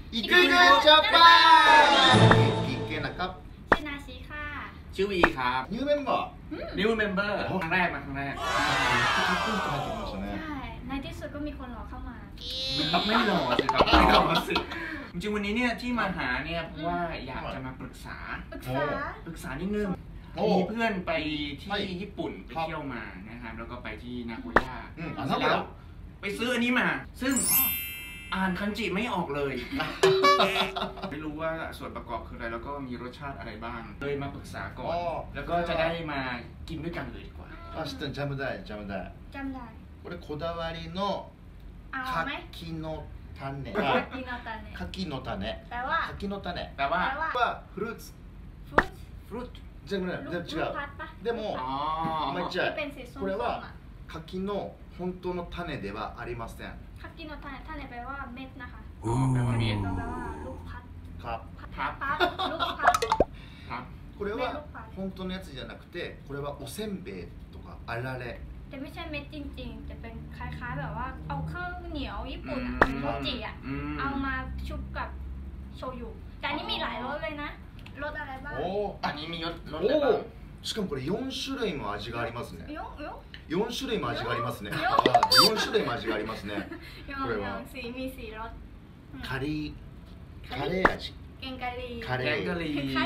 อีกคือเจ้าป้าอีกเกนนะครับชื่อนาชิค่ะชื่อวีครับニューメンバนิวเมมเบอร์ครั้งแรกครั้งแรกใช่ในที่สุดก็มีคนหล่อเข้ามาไม่หล่อสิครับไม่หล่อสิจริงๆวันนี้เนี่ยที่มาหาเนี่ยเพราะว่าอยากจะมาปรึกษานิดนึงมีเพื่อนไปที่ญี่ปุ่นไปเที่ยวมานะครับแล้วก็ไปที่นาโกย่าแล้วไปซื้ออันนี้มาซึ่งอ่านคันจิไม่ออกเลยไม่รู้ว่าส่วนประกอบคืออะไรแล้วก็มีรสชาติอะไรบ้างเลยมาปรึกษาก่อนแล้วก็จะได้มากินด้วยกันเลยดีกว่า知ってるジャムダイจำได้これこだわりの柿の種柿の種แปลว่า柿の種はフルーツフルーツじゃ違うでもこれは柿の本当の種ではありません柿の種แปลว่าเม็ดนะคะแปลว่าเม็ดแปลว่าลูกพัดครับลูกพัดครับこれは本当のやつじゃなくてこれはおせんべいとかあられแต่ไม่ใช่เม็ดจริงๆจะเป็นคล้ายๆแบบว่าเอาข้าวเหนียวญี่ปุ่นอะโมจิอะเอามาชุบกับโชยุแต่อันนี้มีหลายรสเลยนะรสอะไรบ้างอันนี้มีรสอะไรบ้างしかもこれ4種類も味がありますね4種類も味がありますね4種類も味がありますねこれはมี4รสカレー味แกงกะหรี่カレー味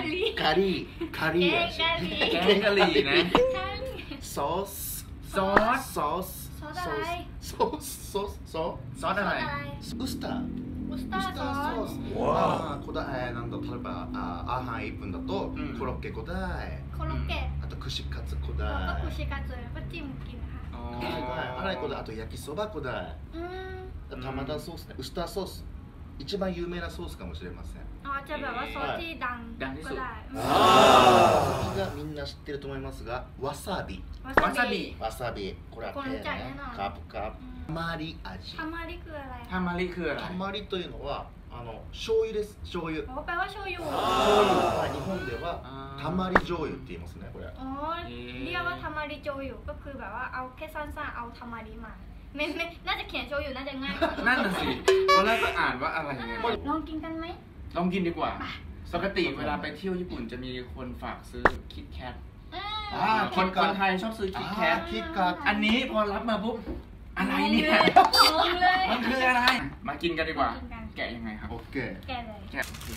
แกงกะหรี่นะซอสอะไรซอสอะไรウスターソースなんだ例えばアーハン1分だとコロッケ古代あと串カツ古代ก็คุชิคัตสึก็จิ้มกินค่ะ辛い古代あと焼きそば古代玉田ソースねウスターソース一番有名なソースかもしれませんจะแบบว่าซอสที่ดังก็ได้次がみんな知ってると思いますがわさびこれはครับたまり味たまりคืออะไรたまりคืออะไรたまりというのは醤油です醤油แปลว่าโชยุは日本ではたまり醤油って言いますねこれเรียกว่าทามาริโชยุก็คือแบบว่าเอาแค่สั้นๆเอาทามาริมาไม่น่าจะเขียนโชยุน่าจะง่ายกว่านั่นน่ะสิตอนแรกก็อ่านว่าอะไรเนี่ยลองกินกันไหมลองกินดีกว่าปกติเวลาไปเที่ยวญี่ปุ่นจะมีคนฝากซื้อคิดแคทคนไทยชอบซื้อคิดแคทอันนี้พอรับมาปุ๊บอะไรเนี่ยมันคืออะไรมากินกันดีกว่าแกะยังไงครับโอเคแกะเลย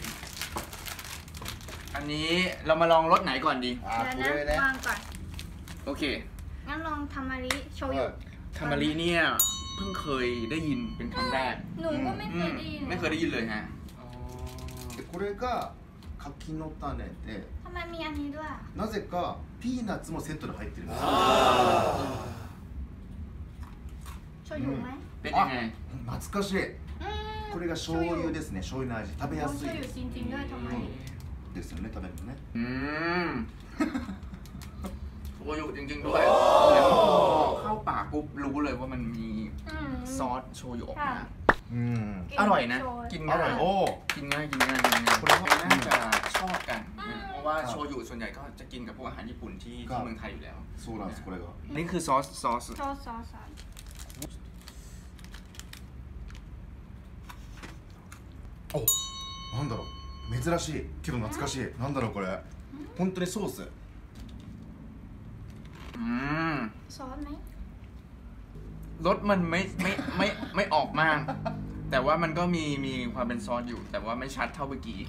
อันนี้เรามาลองรสไหนก่อนดีเดี๋ยวนะวางก่อนโอเคงั้นลองทามาริโชยุทามาริเนี่ยเพิ่งเคยได้ยินเป็นครั้งแรกหนูก็ไม่เคยได้ยินเลยฮะこれが柿の種でทำไมมีอันนี้ด้วยなぜかピーナッツもセットで入ってるんですโชยุไหมเป็นยังไง懐かしいこれが醤油ですね醤油の味食べやすいですจริงๆด้วยทำไมですよね食べるのねโชยุจริงๆด้วยเข้าปากปุ๊บรู้เลยว่ามันมีซอสโชยุออกมาอร่อยนะกินง่ายกินง่ายคนน่าจะชอบกันเพราะว่าโชยุส่วนใหญ่ก็จะกินกับพวกอาหารญี่ปุ่นที่เมืองไทยอยู่แล้วนี่คือซอสお、なんだろう珍しいけど懐かしいなんだろうこれ本当にソースซอสไหมรสมันไม่ออกมากแต่ว่ามันก็มีความเป็นซอสอยู่แต่ว่าไม่ชัดเท่าเมื่อกี้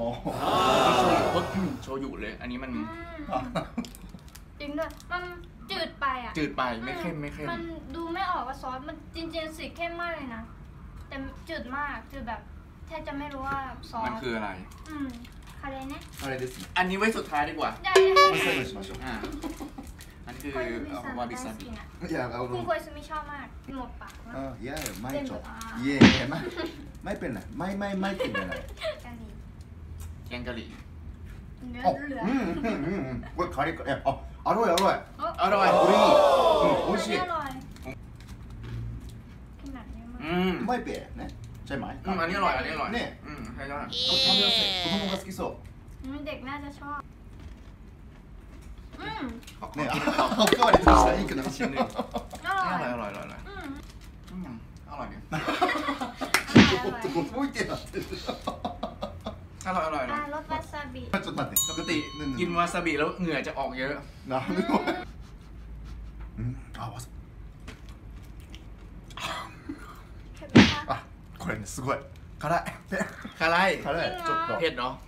โชยุเลยอันนี้มันจริงด้วยมันจืดไปไม่เข้มมันดูไม่ออกว่าซอสมันจริงๆสีเข้มมากเลยนะแต่จืดมากจืดแบบแทบจะไม่รู้ว่าซอสมันคืออะไรอะไรนะอันนี้ไว้สุดท้ายดีกว่าไม่ใช่ไม่ใช่ไม่ใช่อันคือวาบิซาบิคุณโคยซึมิชอบมากหมดปากมากいやไม่จบไม่เป็นไรไม่กินอะไรแกงกะหรี่これカレーアロイおいしいうまいぺねใช่ไหมอันนี้อร่อยเนี่ยใช่ได้ทำยาเสร็จ子供が好きそうเด็กน่าจะชอบねおかわりとしたらいいけどชิ้นนึงอร่อยอร่อยเนี่ยちょっと動いてなってるอร่อยเนาะรสวาซาบิちょっと待って。 ปกติกินวาซาบิแล้วเหงื่อจะออกเยอะなるほど。あ、わさ。あ、これねすごい辛い。 辛い辛い。ちょっと。 เผ็ดเนาะ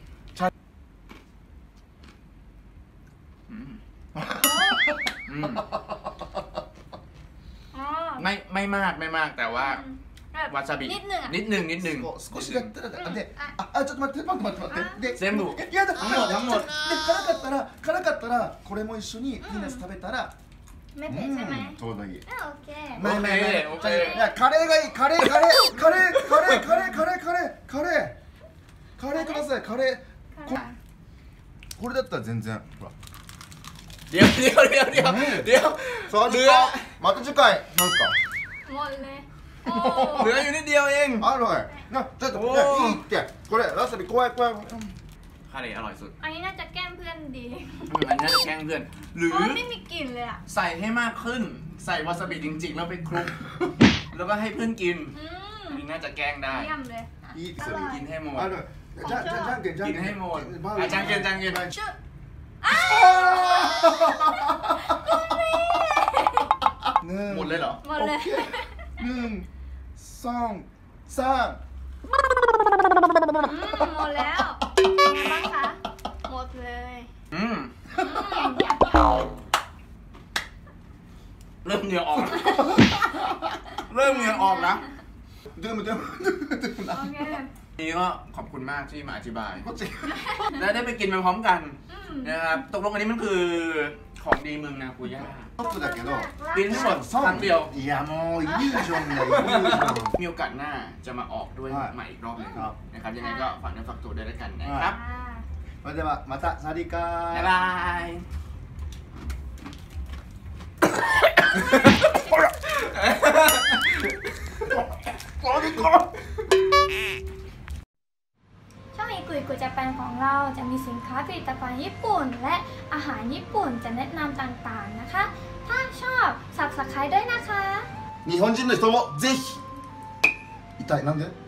ไม่มากแต่ว่าวาซาบินิดนึง少しだったらで、ちょっと待ってで、 全部いやだ、 ทั้งหมดで辛かったらこれも一緒にピーナッツ食べたらไม่เผ็ดใช่ไหมちょうどいい。 โอเคไม่いやカレーがいいカレーくださいカレーこれだったら全然ほらเดี๋ยวまた次回なんすかหมดเลยเหลืออยู่นิดเดียวเองอร่อยนะちょっといいってこれわさび怖いคาเรอร่อยสุดอันนี้น่าจะแกล้มเพื่อนดีอันนี้น่าจะแกล้งเพื่อนหรือไม่มีกลิ่นเลยอ่ะใส่ให้มากขึ้นใส่วาซาบิจริงๆแล้วไปคลุกแล้วก็ให้เพื่อนกินอันนี้น่าจะแกล้งได้เยี่ยมเลยกินให้หมดกินให้หมดจางเกนหมดเลยเหรอหมดเลย 1 2 3 หมดแล้วเป็นไงบ้างคะหมดเลยเริ่มเหงื่อออกนะดื่มโอเคนี่ก็ขอบคุณมากที่มาอธิบายและได้ไปกินไปพร้อมกันนะครับตกลงอันนี้มันคือของดีเมืองนาคุย่ากินทั้งหมดครั้งเดียวいやもうイリュージョンだよมีโอกาสหน้าจะมาออกด้วยใหม่อีกรอบนึงนะครับยังไงก็ฝากเนื้อฝากตัวด้วยแล้วกันนะครับそれではまたサリカบ๊ายบายช่องอีกุยกุยจะเป็นของเราจะมีสินค้าผลิตภัณฑ์ญี่ปุ่นและอาหารญี่ปุ่นจะแนะนำต่างๆนะคะถ้าชอบ Subscribe ด้วยนะคะ日本人の人もぜひ痛いなんで